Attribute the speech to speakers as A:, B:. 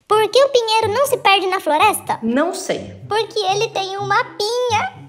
A: Por que o pinheiro não se perde na floresta?
B: Não sei.
A: Porque ele tem uma pinha.